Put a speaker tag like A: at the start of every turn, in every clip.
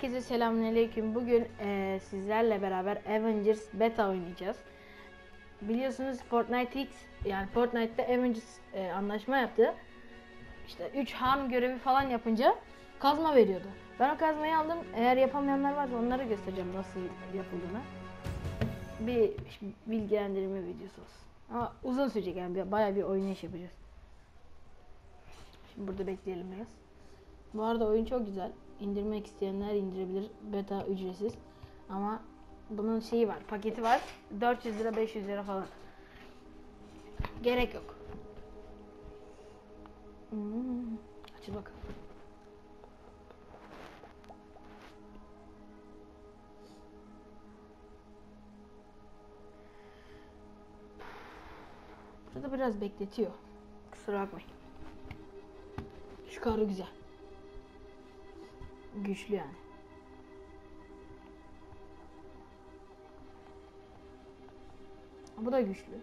A: Herkese selamünaleyküm. Bugün sizlerle beraber Avengers Beta oynayacağız. Biliyorsunuz Fortnite X, yani Fortnite'da Avengers anlaşma yaptı. İşte 3 ham görevi falan yapınca kazma veriyordu. Ben o kazmayı aldım. Eğer yapamayanlar varsa onlara göstereceğim nasıl yapıldığını. Bir bilgilendirme videosu olsun. Ama uzun sürecek, yani bayağı bir oynayış yapacağız. Şimdi burada bekleyelim biraz. Bu arada oyun çok güzel. İndirmek isteyenler indirebilir. Beta ücretsiz. Ama bunun şeyi var, paketi var. 400 lira, 500 lira falan. Gerek yok. Açıl bakalım. Burada biraz bekletiyor. Kusura bakmayın. Şu karı güzel. Güçlü yani. Bu da güçlü.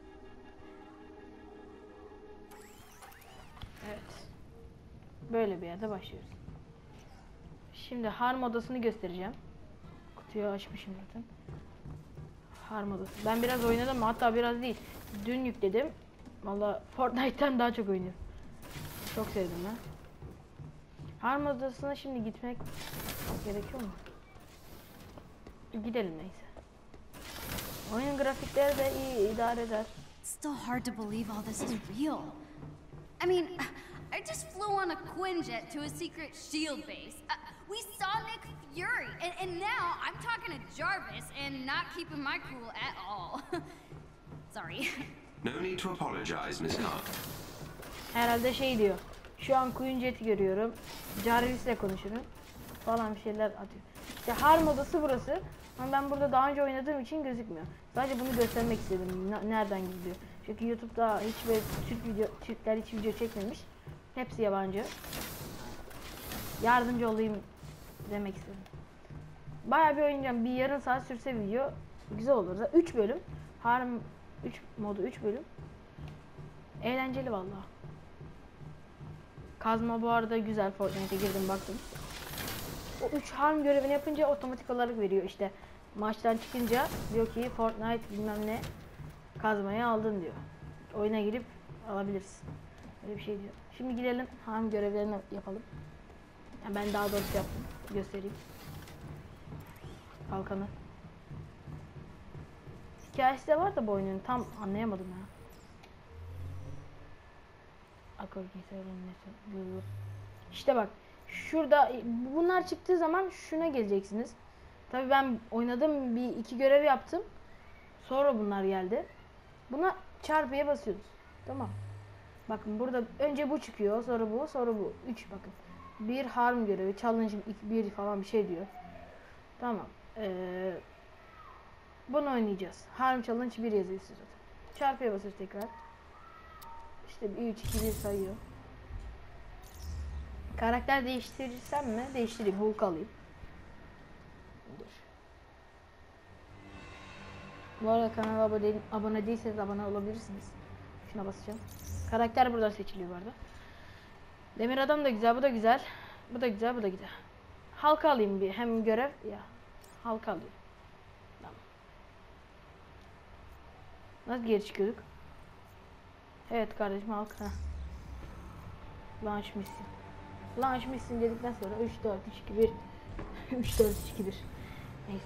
A: Evet. Böyle bir yerde başlıyoruz. Şimdi harm odasını göstereceğim. Kutuyu açmışım zaten. Harm odası. Ben biraz oynadım, hatta biraz değil. Dün yükledim. Vallahi Fortnite'tan daha çok oynuyorum. Çok sevdim ben. Harm odasına şimdi gitmek gerekiyor mu? Gidelim neyse. Oyunun grafikleri de iyi, idare eder.
B: Still hard to believe all this is real. I mean, I just flew on a Quinjet to a secret SHIELD base. We saw Nick Fury, and now I'm talking to Jarvis and not keeping my cool at all. Sorry.
C: No need to apologize, Miss Hart.
A: Herhalde şey diyor. Şu an Quinjet'i görüyorum. Jarvis'le konuşurum falan, bir şeyler atıyor. İşte harm odası burası. Ama ben burada daha önce oynadığım için gözükmüyor. Sadece bunu göstermek istedim. Nereden gidiyor? Çünkü YouTube'da hiç böyle Türkler hiç video çekmemiş. Hepsi yabancı. Yardımcı olayım demek istedim. Bayağı bir oynayacağım. Bir yarım saat sürse video güzel olur. 3 bölüm. Harm 3 modu 3 bölüm. Eğlenceli vallahi. Kazma bu arada güzel. Fortnite'e girdim baktım. O 3 harm görevini yapınca otomatik olarak veriyor işte. Maçtan çıkınca diyor ki Fortnite bilmem ne kazmayı aldın diyor. Oyuna girip alabilirsin. Öyle bir şey diyor. Şimdi gidelim harm görevlerini yapalım. Yani ben daha doğrusu yaptım. Göstereyim. Kalkanı. Hikayesi de var da bu oyunun, tam anlayamadım ya. İşte bak. Şurada bunlar çıktığı zaman şuna geleceksiniz. Tabii ben oynadım, bir iki görev yaptım. Sonra bunlar geldi. Buna çarpıya basıyoruz. Tamam. Bakın burada önce bu çıkıyor, sonra bu, sonra bu. 3 bakın. Bir harm görevi, challenge 1 falan bir şey diyor. Tamam. Bunu oynayacağız. Harm challenge 1 yazıyor zaten. Çarpıya basıyoruz tekrar. İşte 3 2 1 sayıyor. Karakter değiştirirsem mi? Değiştireyim. Hulk alayım. Dur. Bu arada kanala abone değilseniz abone olabilirsiniz. Şuna basacağım. Karakter buradan seçiliyor bu arada. Demir adam da güzel, bu da güzel. Bu da güzel, bu da güzel. Hulk alayım bir. Hem görev ya. Hulk alayım. Tamam. Nasıl geri çıkıyorduk? Evet kardeşim, Hulk. Launch mission. Launch mission dedikten sonra 3 4 3 2 1 3 4 3 2 1. Neyse.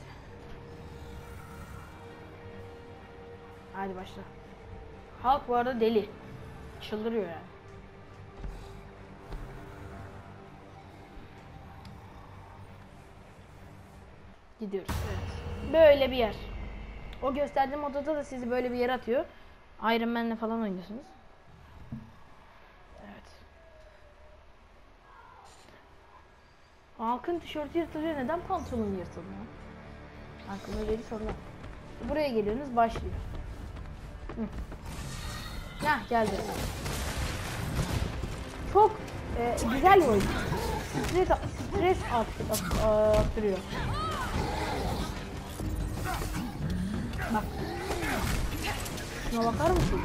A: Hadi başla. Hulk bu arada deli. Çıldırıyor yani. Gidiyoruz. Evet. Böyle bir yer. O gösterdiğim odada da sizi böyle bir yere atıyor. Iron Man'le falan oynuyorsunuz. Halkın tişörtü yırtılıyor. Neden pantolon yırtılıyor? Aklıma öyle bir sorular. Buraya geliyorsunuz, başlıyor. Hah, geldi. Çok güzel bir oyun. Stres attırıyor. Bak. Şuna bakar mısın?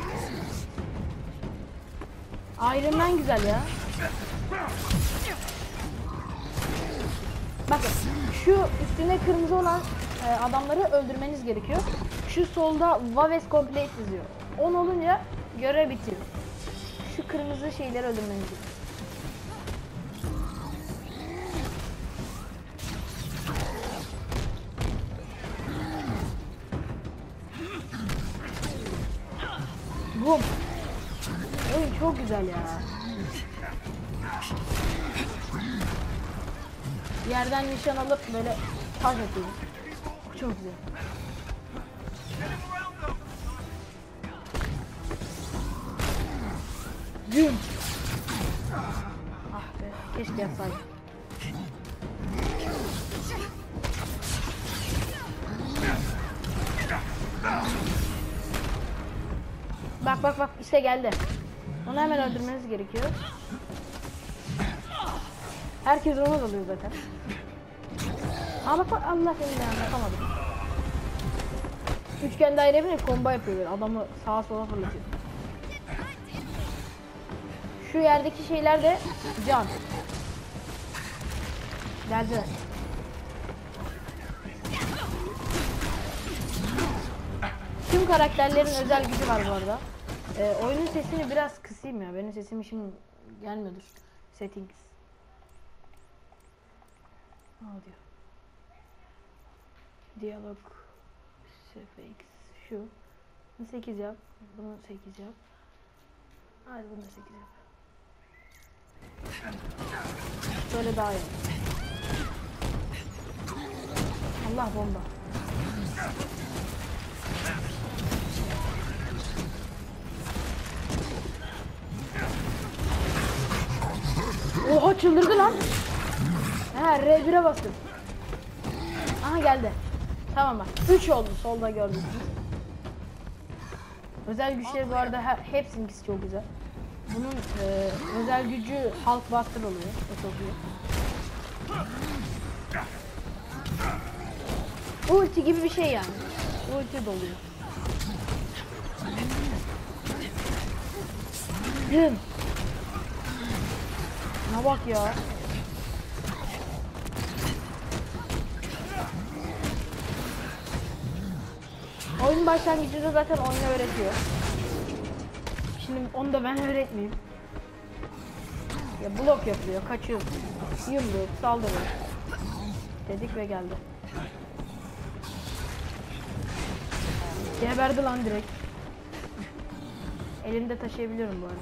A: Iron Man güzel ya. Bakın şu üstünde kırmızı olan adamları öldürmeniz gerekiyor. Şu solda Waves Complete yazıyor. 10 olunca görev bitiyor. Şu kırmızı şeyleri öldürmeniz gerekiyor. Bum. Oyun çok güzel ya. Yerden nişan alıp böyle taş atıyor. Çok güzel. Güm. Ah be, keşke yapsaydım. Bak işte geldi. Onu hemen öldürmeniz gerekiyor. Herkes onu alıyor zaten. Ama bak Allah seni yani yapamadım. Üçgen daire bir combo yapıyor böyle. Adamı sağa sola fırlatıyor. Şu yerdeki şeyler de can. Geldi. Tüm karakterlerin özel gücü var bu arada. Oyunun sesini biraz kısayım ya. Benim sesim şimdi gelmiyordur. Settings. Ne oluyor? Diyalog. SFX. Şu. Bunu 8 yap. Bunu 8 yap. Hadi bunu da 8 yap. Böyle daha iyi. Allah bomba. Oha çıldırdı lan. Ha R1'e bastım. Aha geldi. Tamam bak. 3 oldu solda gördünüz. Özel güçleri bu arada hepsininkisi çok güzel. Bunun özel gücü Hulk Buster oluyor. O çok iyi. Ulti gibi bir şey yani. Ulti doluyor. Yın. Ne bak ya. Oyun başlangıcında zaten oyunu öğretiyor. Şimdi onu da ben öğretmeyeyim. Ya blok yapıyor, kaçıyor. Yumruk, saldırı. Dedik ve geldi. Geberdi lan direkt. Elimde taşıyabiliyorum bu arada.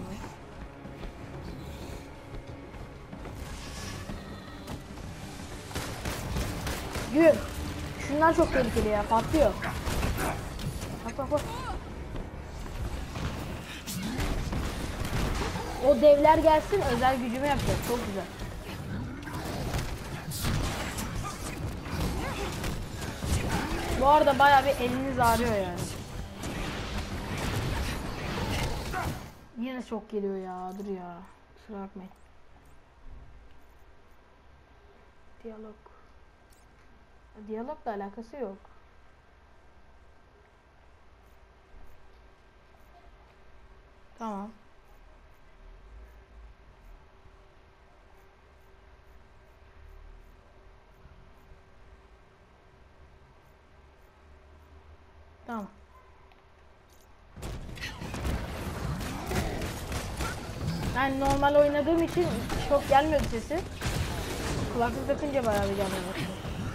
A: Güm. Şunlar çok tehlikeli ya, patlıyor. Bak. O devler gelsin, özel gücümü yapacağız. Çok güzel. Bu arada bayağı bir eliniz ağrıyor yani. Yine çok geliyor ya. Dur ya. Kusura bakmayın. Diyalog. Diyalogla alakası yok. Tamam. Tamam. Yani normal oynadığım için çok gelmiyordu sesi. Kulaklık takınca bayağı bir gelmeye başladı.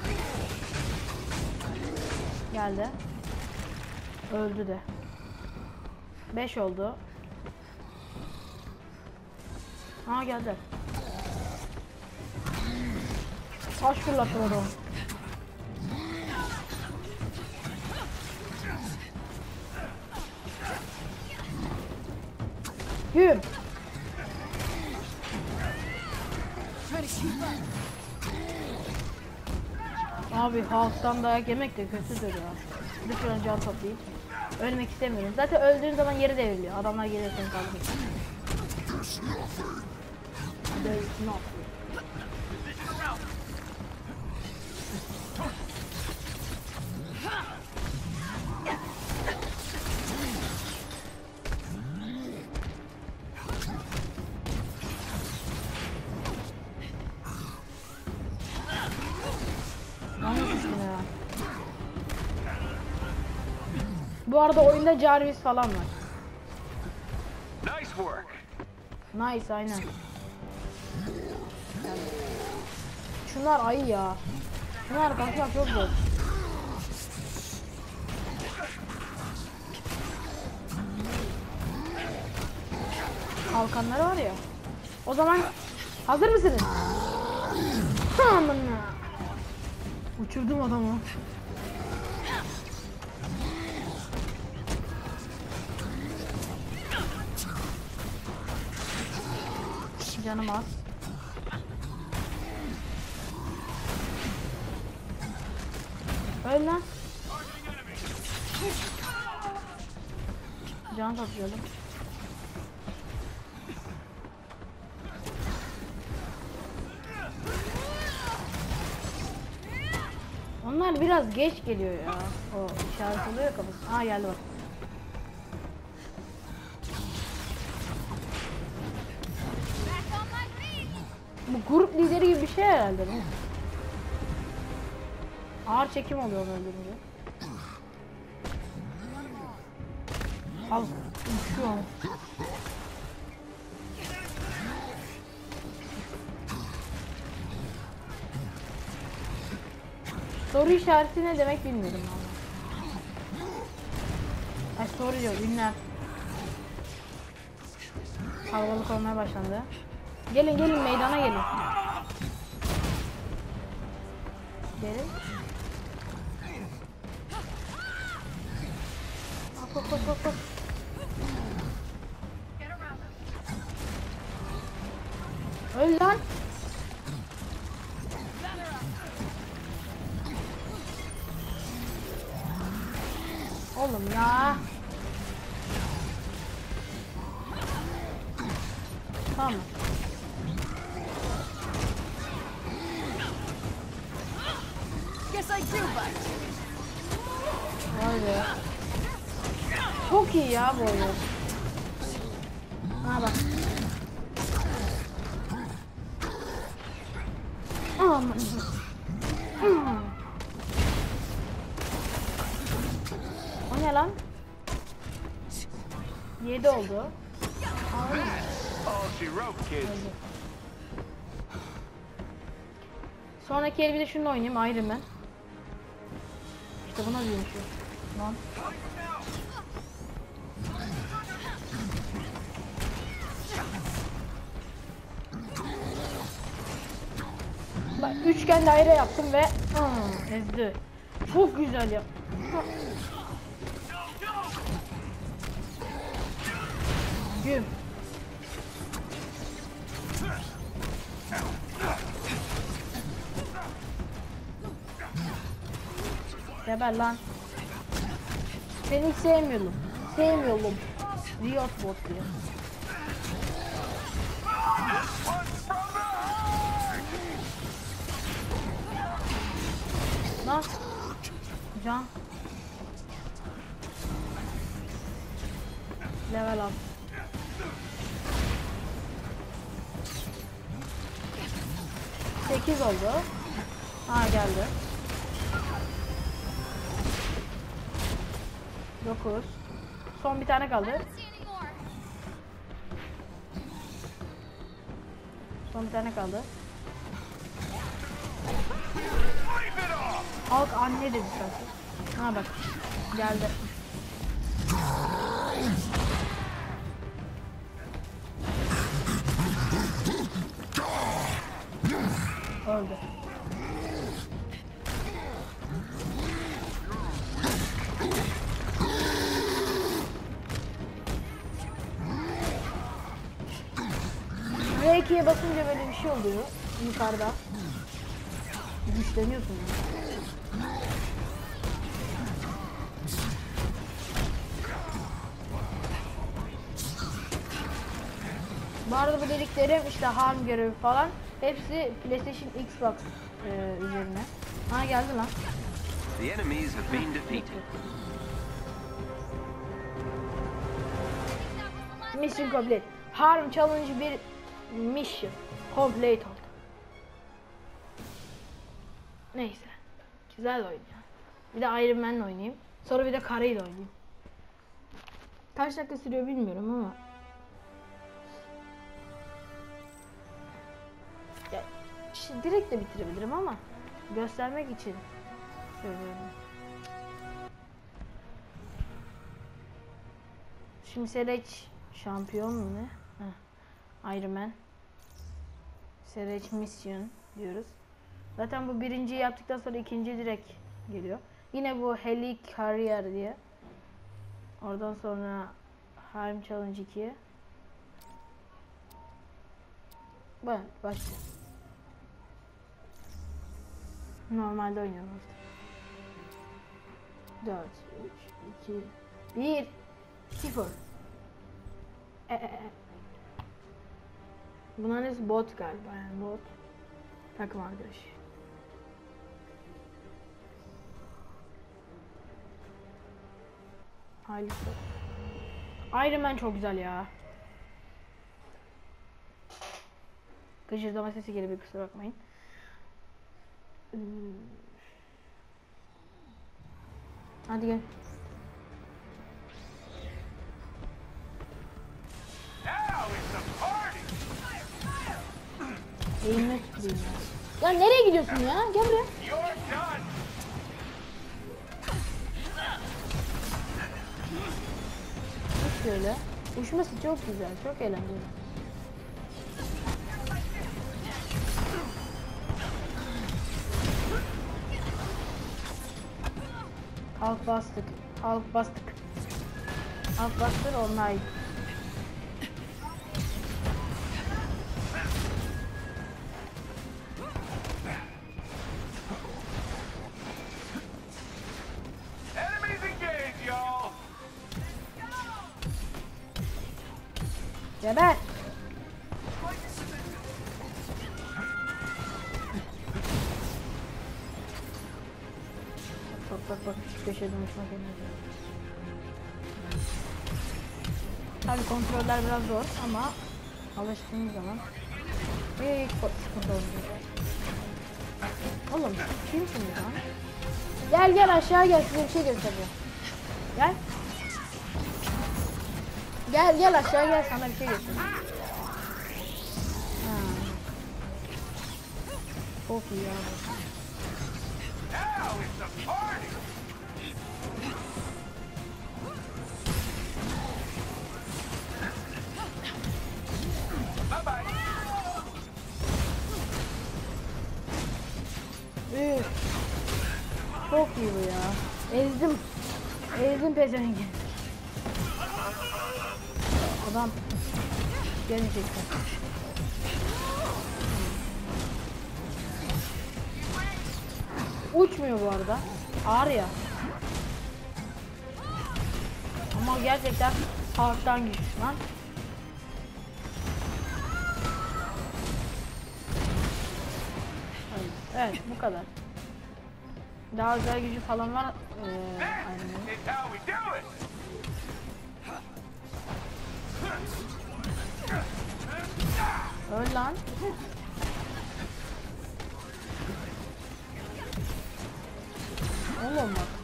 A: Geldi. Öldü de. 5 oldu. Ha geldi. Taş fırlatıyor o. Güm. Abi halktan dayak yemek de kötüdür ya. Lütfen can toplayayım. Ölmek istemiyorum. Zaten öldüğün zaman yeri devriliyor. Adamlar geliyor seni kaldırıyor. There's nothing. Bu arada oyunda Jarvis falan var.
D: Nice work.
A: Nice, aynen. Şunlar ayı ya. Şunlar kaçmak çok zor. Kalkanları var ya. O zaman hazır mısınız? Tamam. Uçurdum adamı. Canım az. Öl lan. Can toplayalım. Onlar biraz geç geliyor ya. O işaret oluyor ya kafası. Aa, geldi bak. Bu grup lideri gibi bir şey herhalde değil mi? Ağır çekim oluyor onu öldürünce. Al, uçuyor. Soru işareti ne demek bilmiyorum ama. Ay, soru diyor, ünlem. Kalabalık olmaya başlandı. Gelin gelin, meydana gelin. Gelin. Hop hop hop hop. Öl lan. Oğlum ya. Tamam.
B: Guess I do, but
A: Vay be. Çok iyi ya bu oyun. Ha bak. Aman. O ne lan? 7 oldu.
D: All she wrote, kids.
A: Sonraki el bir de şununla oynayayım, Iron Man. İşte buna dönüşüyor. Lan. Bak, üçgen daire yaptım ve ezdi. Çok güzel ya. Güm. Geber lan. Seni hiç sevmiyorum. Sevmiyorum. Riot bot diyor. Lan. Can. Level up. Sekiz oldu. Ha, geldi. 9. Son bir tane kaldı.
B: I don't see any more.
A: Son bir tane kaldı. Halk anne dedi sanki. Ha bak. Geldi. Öldü. R2'ye basınca böyle bir şey oluyor yukarıda. Güçleniyorsun yani. Bu arada bu dediklerim işte harm görevi falan hepsi PlayStation, Xbox üzerine. Ha, geldi lan.
C: The enemies have been defeated.
A: Mission complete. Harm challenge bir mission complete oldu. Neyse. Güzel oyun ya. Bir de Iron Man'le oynayayım. Sonra bir de Kara'yla oynayayım. Kaç dakika sürüyor bilmiyorum ama. Ya, direkt de bitirebilirim ama göstermek için söylüyorum. Şimdi Sereç şampiyon mu ne? Iron Man. Sereç Mission diyoruz. Zaten bu birinciyi yaptıktan sonra ikinci direkt geliyor. Yine bu Heli Carrier diye. Oradan sonra Harm Challenge 2'ye. Başla. Normalde oynuyorum artık. 4, 3, 2, 1, 0. Bunların hepsi bot galiba, yani bot. Takım arkadaş. Hayırlısı. Iron Man çok güzel ya. Gıcırdama sesi gelebilir, kusura bakmayın. Hadi gel. Eğilme tutayım ya. Ya nereye gidiyorsun ya? Gel buraya. Uç şöyle. Uçması çok güzel, çok eğlenceli. Halk bastık. Halk bastık. Halk bastır online.
D: Enemies engaged, y'all.
A: Geber. Bak şu köşede uçmak önemli. Tabii kontroller biraz zor ama alıştığınız zaman hiç sıkıntı olmuyor. Oğlum kimsiniz lan? Gel aşağı gel, size bir şey göstereceğim. Gel. Gel aşağı gel, sana bir şey göstereceğim. Çok iyi abi.
D: Now it's a party.
A: Üf. Çok iyi bu ya. Ezdim pezevengi. Adam gelecekler. Uçmuyor bu arada. Ağır ya. Ama gerçekten halktan güçlü lan. Evet, bu kadar. Daha özel gücü falan var.
D: This is how we do it.
A: Öl lan. Oğlum bak.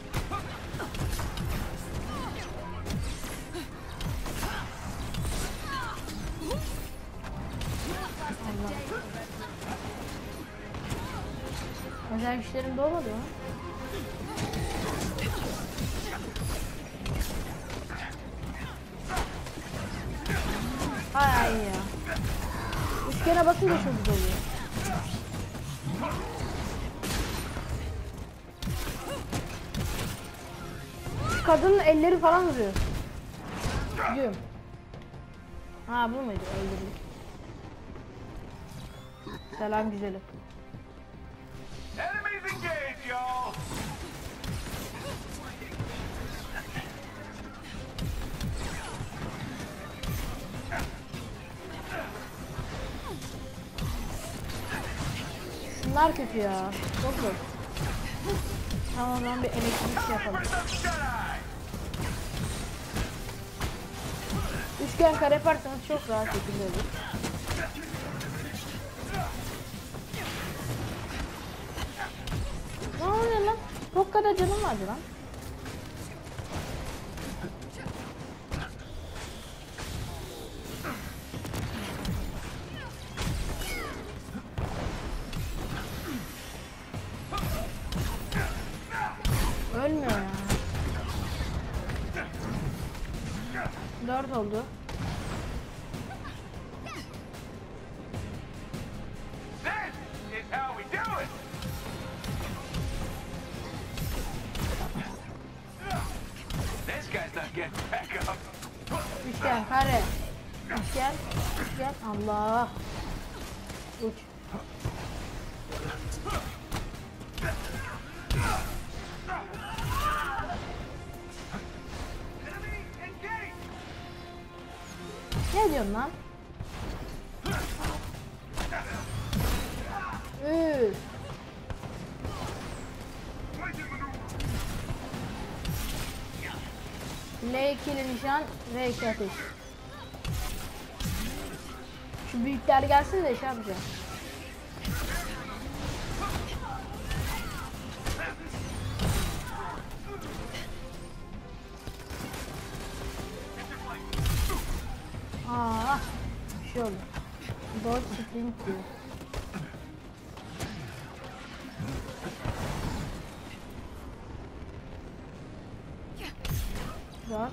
A: Özel güçlerim de olmadı mı? Ay ya. Üçgene basınca çok güzel oluyor. Kadının elleri falan vuruyor. Gidiyorum. Ha bu muydu? Öldürdüm. Selam güzelim.
D: Enemies engaged, y'all.
A: Şunlar kötü ya. Çok zor. Tamam ben bir elektrik yapalım. Üçgen kare yaparsanız çok rahat şekilde olur. Ne oluyor lan? Çok kadar canım vardı lan. 4 oldu.
D: This is how we do it.
C: This guy's not getting back up.
A: Üçgen, kare. Üçgen, üçgen. Allah. Uç.
D: Enemy engaged.
A: Ne diyorsun lan? Üf. L2'li nişan, R2 ateş. Şu büyükler gelsin de şey yapacağım. Aa, bir şey oldu. Dodge sprint diyor. Dört.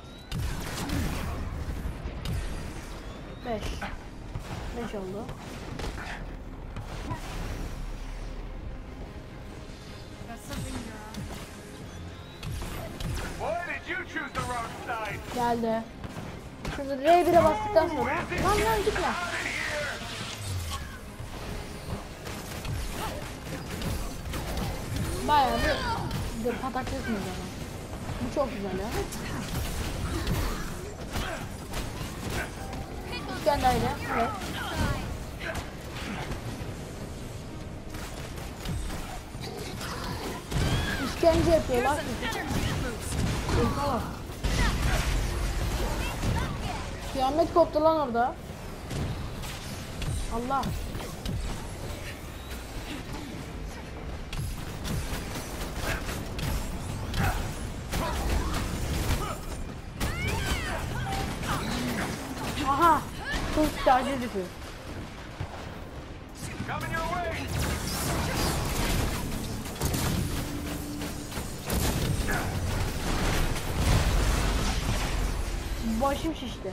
A: 5. 5 oldu.
D: Why did you choose the wrong side?
A: Geldi. Şurada R1'e bastıktan sonra. Lan gitme. Bayağı bir pataklıyorsunuz ama. Bu çok güzel ya. Üçgen daire. Evet. İşkence yapıyorlar. Tamam. Kıyamet koptu lan orada. Allah. Aha. Çok tacir yapıyor.
D: Coming your way.
A: Başım şişti.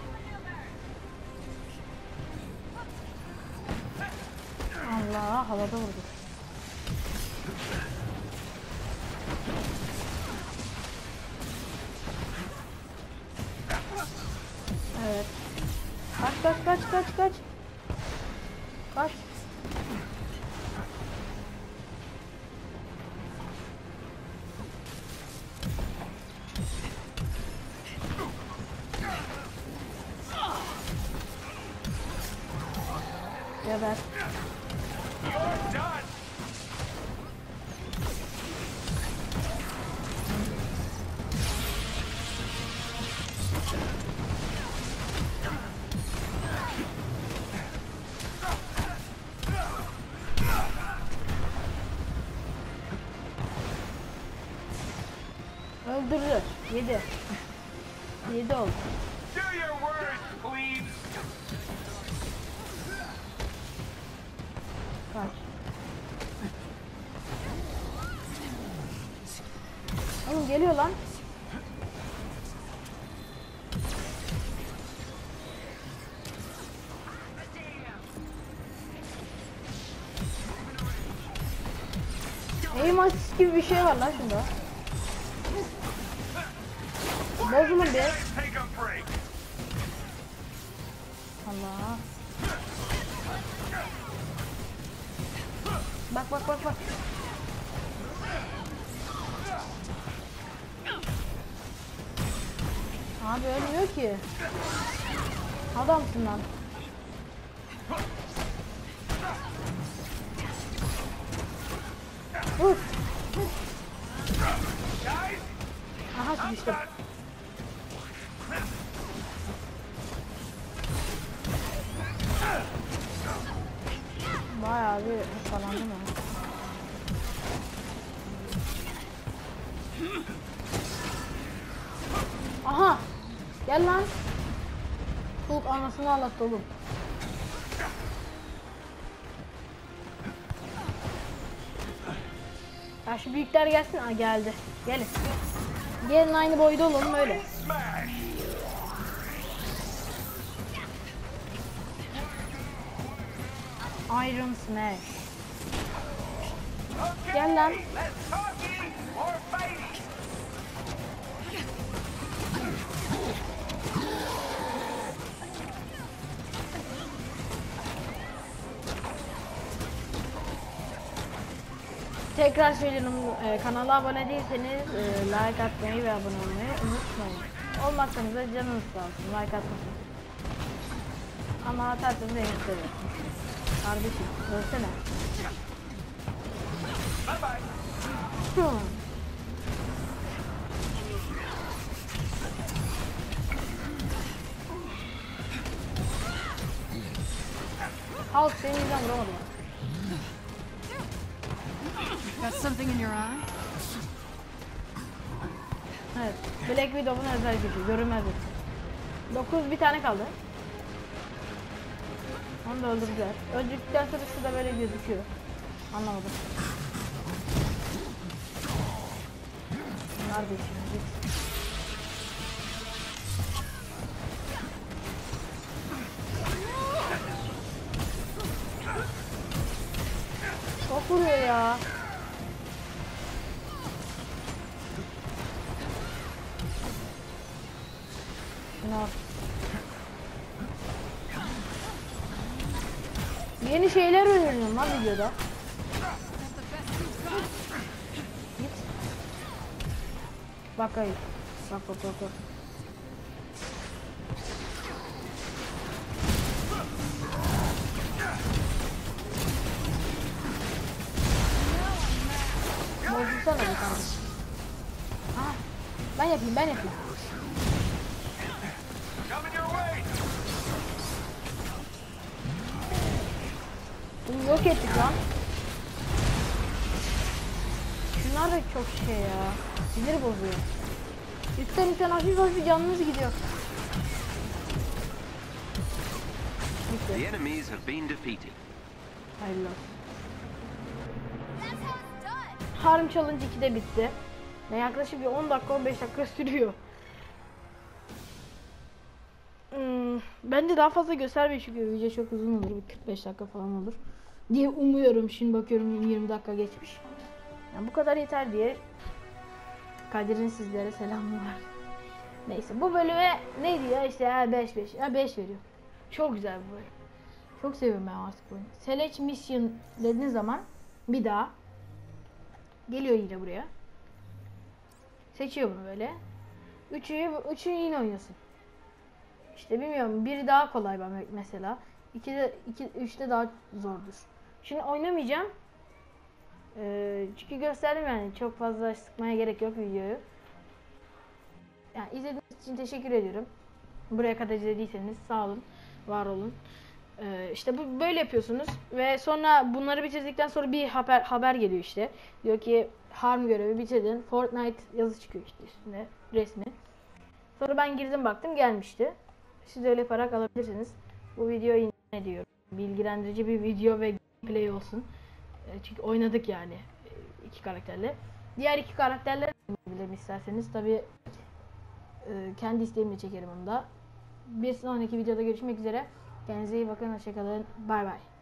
A: Allah, havada vurdu. Evet. Kaç. Kaç. Geber.
D: Done.
A: Öldürdü. 7. 7 oldu.
D: Do your worst, please.
A: Kaç. Oğlum geliyor lan. Aim assist gibi bir şey var lan şunda. Bozulun bir.
D: Take a break.
A: Allah. Bak. Abi ölmüyor ki. Adamsın lan. Vur. Aha sıkıştım. Bayağı bir falandım ya. Aha! Gel lan. Hulk anasını ağlattı oğlum. Ya şu büyükler gelsin. Aa geldi. Gelin. Gelin aynı boyda olalım öyle.
D: Smash.
A: Iron Smash.
D: Okay,
A: Gel lan.
D: let's talkie or fighty.
A: Tekrar söylüyorum, kanala abone değilseniz like atmayı ve abone olmayı unutmayın. Olmazsanız da canınız sağ olsun, like atmasın. Ama atarsanız en mutlu edersiniz. Kardeşim, ölsene.
D: Bye bye.
A: Halk senin yüzünden vuramadım.
B: Got something in your eye?
A: Evet, Black Widow'un özel gücü, görünmez gücü. 9 bir tane kaldı. Onu da öldürdüler. Öldürdükten sonra şurada böyle gözüküyor. Anlamadım. Kardeşim git. Çok vuruyor ya. Şuna bak. Yeni şeyler öğreniyorum lan videoda. Git. Bak hayır. Bak bak bak bak. Bozulsana bir tane. Ah, ben yapayım.
D: Coming your way.
A: Bunu yok ettik lan. Şunlar da çok şey ya. Sinir bozuyor. Üstten hafif canınız gidiyor.
C: The
A: Bitti.
C: enemies have been defeated.
A: Hayırlı olsun.
B: That's how it's done.
A: Harm Challenge 2'de bitti. Ve yaklaşık bir 10 dakika 15 dakika sürüyor. Bence daha fazla göstermeyin çünkü video çok uzun olur. Bir 45 dakika falan olur diye umuyorum. Şimdi bakıyorum 20 dakika geçmiş. Yani bu kadar yeter diye Kadir'in sizlere selamı var. Neyse bu bölüme neydi ya işte 5 veriyor. Çok güzel bu bölüm. Çok seviyorum ben artık bu oyunu. Select Mission dediğin zaman bir daha geliyor yine buraya. Seçiyor bunu böyle. Üçü yine oynuyorsun. İşte bilmiyorum, biri daha kolay mesela. 3'te daha zordur. Şimdi oynamayacağım. Çünkü gösterdim yani, çok fazla sıkmaya gerek yok videoyu. Yani izlediğiniz için teşekkür ediyorum. Buraya kadar izlediyseniz sağ olun, var olun. İşte bu böyle yapıyorsunuz ve sonra bunları bitirdikten sonra bir haber geliyor işte. Diyor ki Harm görevi bitirdin. Fortnite yazı çıkıyor işte üstünde, resmi. Sonra ben girdim baktım gelmişti. Siz öyle yaparak alabilirsiniz. Bu videoyu yine diyorum, bilgilendirici bir video ve gameplay olsun. Çünkü oynadık yani iki karakterle. Diğer iki karakterle bilelim isterseniz. Tabi kendi isteğimle çekerim onu da. Bir sonraki videoda görüşmek üzere. Kendinize iyi bakın. Hoşçakalın. Bay bay.